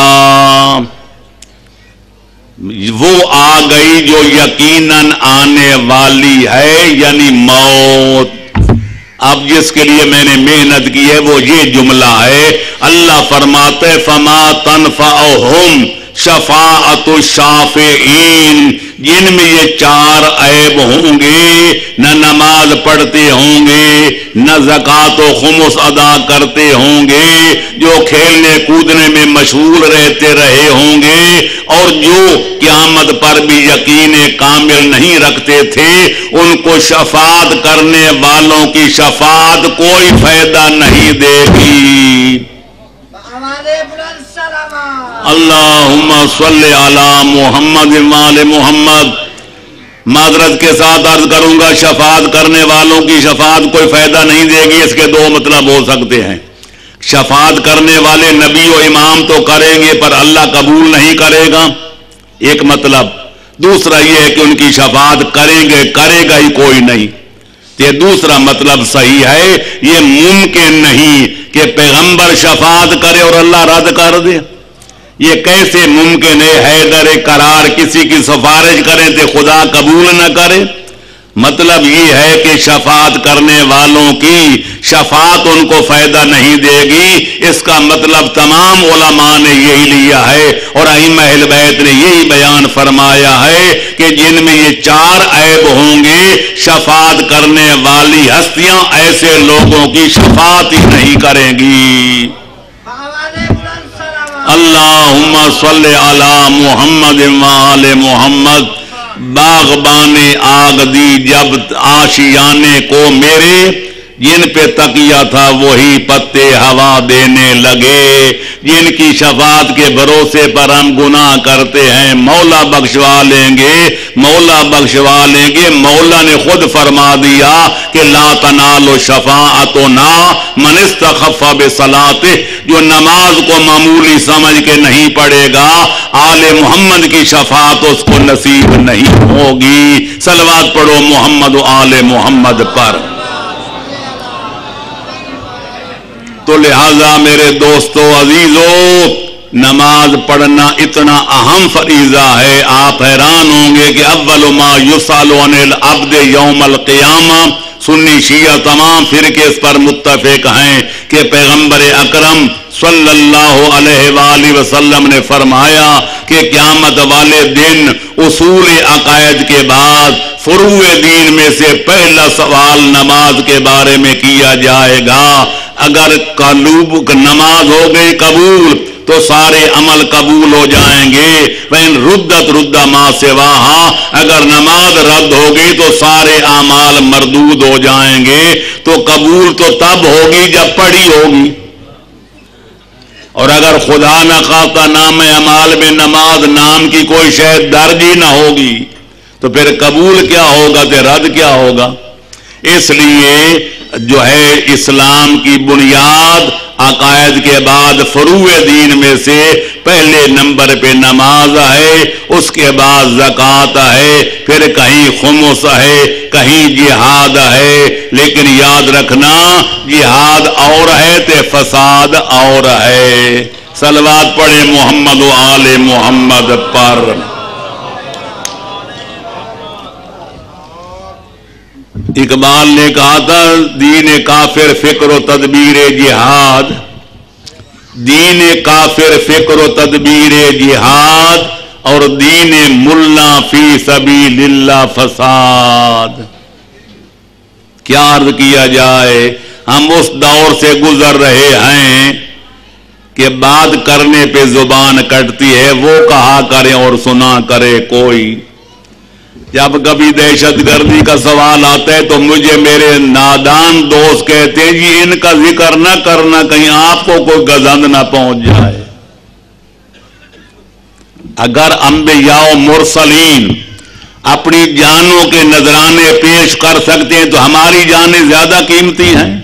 وہ آ گئی جو یقیناً آنے والی ہے، یعنی موت۔ اب جس کے لیے میں نے محنت کی ہے وہ یہ جملہ ہے، اللہ فرماتے فما تنفعہم شفاعت الشافعین، جن میں یہ چار عیب ہوں گے، نہ نماز پڑھتے ہوں گے، نہ زکوٰۃ و خمس ادا کرتے ہوں گے، جو کھیلنے کودنے میں مشغول رہتے رہے ہوں گے، اور جو قیامت پر بھی یقین کامل نہیں رکھتے تھے، ان کو شفاعت کرنے والوں کی شفاعت کوئی فائدہ نہیں دے گی۔ اللہم صلی علی محمد وآل محمد۔ معذرت کے ساتھ عرض کروں گا شفاعت کرنے والوں کی شفاعت کوئی فائدہ نہیں دے گی، اس کے دو مطلب ہو سکتے ہیں۔ شفاعت کرنے والے نبی و امام تو کریں گے پر اللہ قبول نہیں کرے گا، ایک مطلب۔ دوسرا یہ ہے کہ ان کی شفاعت کریں گے کرے گا ہی کوئی نہیں۔ یہ دوسرا مطلب صحیح ہے، یہ ممکن نہیں کہ پیغمبر شفاعت کرے اور اللہ رد کر دے۔ یہ کیسے ممکن ہے حیدر کرار کسی کی سفارش کریں تو خدا قبول نہ کرے؟ مطلب یہ ہے کہ شفاعت کرنے والوں کی شفاعت ان کو فائدہ نہیں دے گی، اس کا مطلب تمام علماء نے یہی لیا ہے اور ائمہ اہل بیت نے یہی بیان فرمایا ہے کہ جن میں یہ چار عیب ہوں گے، شفاعت کرنے والی ہستیاں ایسے لوگوں کی شفاعت ہی نہیں کریں گی۔ اللہم صلی علی محمد وآل محمد۔ باغبان آگ دی جب آشیانے کو میرے، جن پہ تکیہ تھا وہی پتے ہوا دینے لگے، جن کی شفاعت کے بھروسے پر ہم گناہ کرتے ہیں مولا بخشوا لیں گے، مولا بخشوا لیں گے۔ مولا نے خود فرما دیا کہ لا تنالوا شفاعتنا من استخف بصلاته، جو نماز کو معمولی سمجھ کے نہیں پڑھے گا آل محمد کی شفاعت اس کو نصیب نہیں ہوگی۔ صلوات پڑھو محمد و آل محمد پر۔ تو لہذا میرے دوستو عزیزو، نماز پڑھنا اتنا اہم فریضہ ہے، آپ حیران ہوں گے کہ اول ما یسأل عن العبد یوم القیامہ، سنی شیعہ تمام فرقے اس پر متفق ہیں کہ پیغمبر اکرم صلی اللہ علیہ وآلہ وسلم نے فرمایا کہ قیامت والے دن اصول عقائد کے بعد فروع دین میں سے پہلا سوال نماز کے بارے میں کیا جائے گا۔ اگر قلوب نماز ہو گئی قبول تو سارے عمل قبول ہو جائیں گے، وَإِن رُدَّتْ رُدَّ مَا سِوَاهَا، اگر نماز رد ہو گئی تو سارے اعمال مردود ہو جائیں گے۔ تو قبول تو تب ہوگی جب پڑھی ہوگی، اور اگر خدا نہ خواستہ نام اعمال میں نماز نام کی کوئی شے درج ہی نہ ہوگی تو پھر قبول کیا ہوگا تو رد کیا ہوگا۔ اس لیے جو ہے اسلام کی بنیاد عقائد کے بعد فروع دین میں سے پہلے نمبر پہ نماز ہے، اس کے بعد زکوٰۃ ہے، پھر کہیں خمس ہے، کہیں جہاد ہے۔ لیکن یاد رکھنا جہاد اور ہے تے فساد اور ہے۔ صلوات پڑھے محمد و آل محمد پر۔ اقبال نے کہا تھا دین کافر فکر و تدبیر جہاد، دین کافر فکر و تدبیر جہاد، اور دین ملا فی سبیل اللہ فساد۔ کیا عرض کیا جائے، ہم اس دور سے گزر رہے ہیں کہ بات کرنے پہ زبان کٹتی ہے، وہ کہا کرے اور سنا کرے کوئی۔ جب کبھی دہشت گردی کا سوال آتا ہے تو مجھے میرے نادان دوست کہتے ہیں جی ان کا ذکر نہ کرنا کہیں آپ کو کوئی گزند نہ پہنچ جائے۔ اگر انبیاء و مرسلین اپنی جانوں کے نذرانے پیش کر سکتے ہیں تو ہماری جانیں زیادہ قیمتی ہیں۔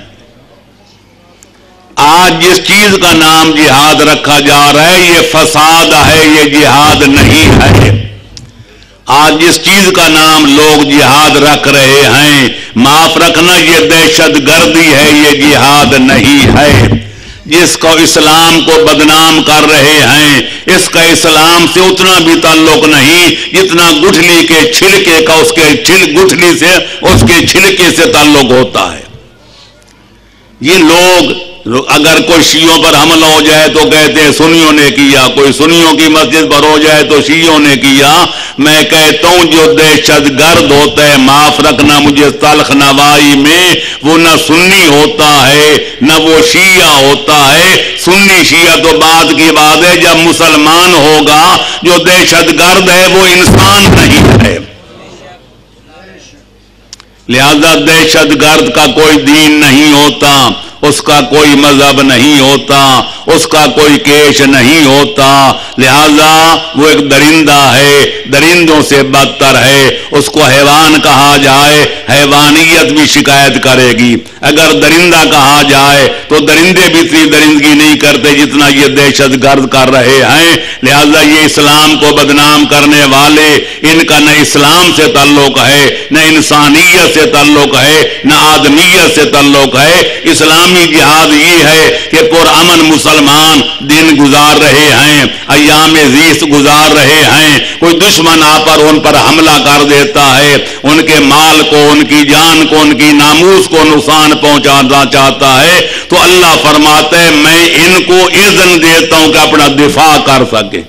آج جس چیز کا نام جہاد رکھا جا رہا ہے یہ فساد ہے، یہ جہاد نہیں ہے۔ آج جس چیز کا نام لوگ جہاد رکھ رہے ہیں، معاف رکھنا یہ دہشت گردی ہے، یہ جہاد نہیں ہے۔ جس کو اسلام کو بدنام کر رہے ہیں اس کا اسلام سے اتنا بھی تعلق نہیں جتنا گٹھلی کے چھلکے کا اس کے چھل گٹھلی سے اس کے چھلکے سے تعلق ہوتا ہے۔ یہ لوگ اگر کوئی شیعوں پر حملہ ہو جائے تو کہتے ہیں سنیوں نے کیا، کوئی سنیوں کی مسجد پر ہو جائے تو شیعوں نے کیا۔ میں کہتا ہوں جو دہشت گرد ہوتا ہے معاف رکھنا مجھے تلخ نوائی میں وہ نہ سنی ہوتا ہے نہ وہ شیعہ ہوتا ہے۔ سنی شیعہ تو بعد کی بات ہے، جب مسلمان ہوگا جو دہشت گرد ہے وہ انسان نہیں ہے۔ لہذا دہشت گرد کا کوئی دین نہیں ہوتا، اس کا کوئی مذہب نہیں ہوتا، اس کا کوئی کیش نہیں ہوتا۔ لہذا وہ ایک درندہ ہے، درندوں سے بدتر ہے۔ اس کو حیوان کہا جائے حیوانیت بھی شکایت کرے گی، اگر درندہ کہا جائے تو درندے بھی اتنی درندگی نہیں کرتے جتنا یہ دہشت گرد کر رہے ہیں۔ لہذا یہ اسلام کو بدنام کرنے والے، ان کا نہ اسلام سے تعلق ہے نہ انسانیت سے تعلق ہے نہ آدمیت سے تعلق ہے۔ اسلامی جہاد یہ ہے کہ پرامن مسلمان دن گزار رہے ہیں، ایام زیست گزار رہے ہیں، کوئی دشمن آ پر ان پر حملہ کر دیتا ہے، ان کے مال کو، ان کی جان کو، ان کی ناموس کو نقصان پہنچانا چاہتا ہے تو اللہ فرماتا ہے میں ان کو اذن دیتا ہوں کہ اپنا دفاع کر سکے۔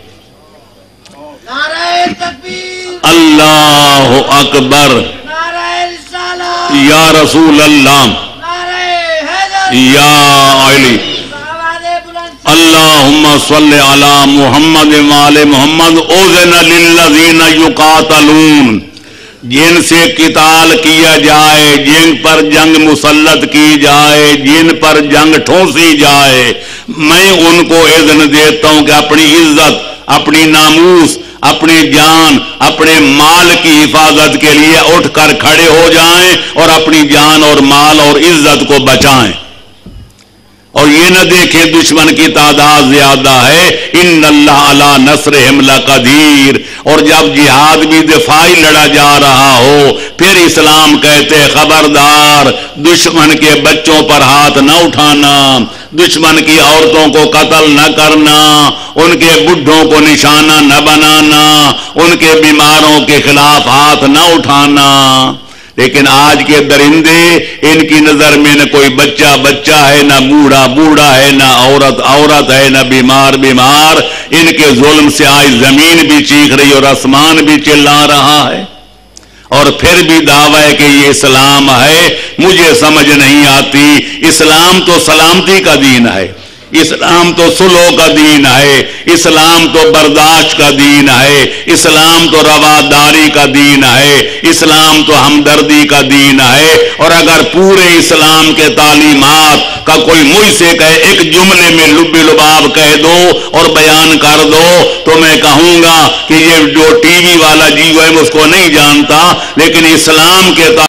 نعرہ تکبیر، اللہ اکبر، نعرہ رسالت، یا رسول اللہ، نعرہ حیدر، یا علی، آواز بلند، اللہم صلی علی محمد وآل محمد۔ اذن للذین یقاتلون جن سے قتال کیا جائے، جن پر جنگ مسلط کی جائے، جن پر جنگ ٹھونسی جائے، میں ان کو اذن دیتا ہوں کہ اپنی عزت، اپنی ناموس، اپنی جان، اپنے مال کی حفاظت کے لیے اٹھ کر کھڑے ہو جائیں اور اپنی جان اور مال اور عزت کو بچائیں، اور یہ نہ دیکھیں دشمن کی تعداد زیادہ ہے، ان اللہ علی نصرہم لقدیر۔ اور جب جہاد بھی دفاعی لڑا جا رہا ہو، پھر اسلام کہتے خبردار دشمن کے بچوں پر ہاتھ نہ اٹھانا، دشمن کی عورتوں کو قتل نہ کرنا، ان کے بڈھوں کو نشانہ نہ بنانا، ان کے بیماروں کے خلاف ہاتھ نہ اٹھانا۔ لیکن آج کے درندے، ان کی نظر میں نہ کوئی بچہ بچہ ہے، نہ بوڑھا بوڑھا ہے، نہ عورت عورت ہے، نہ بیمار بیمار۔ ان کے ظلم سے آج زمین بھی چیخ رہی اور آسمان بھی چلا رہا ہے، اور پھر بھی دعویٰ ہے کہ یہ اسلام ہے۔ مجھے سمجھ نہیں آتی، اسلام تو سلامتی کا دین ہے، اسلام تو صلح کا دین ہے، اسلام تو برداشت کا دین ہے، اسلام تو رواداری کا دین ہے، اسلام تو ہمدردی کا دین ہے۔ اور اگر پورے اسلام کے تعلیمات کا کوئی مجھ سے کہے ایک جملے میں لب لباب کہہ دو اور بیان کر دو، تو میں کہوں گا کہ یہ جو ٹی وی والا جی وہ ہے اس کو نہیں جانتا، لیکن اسلام کے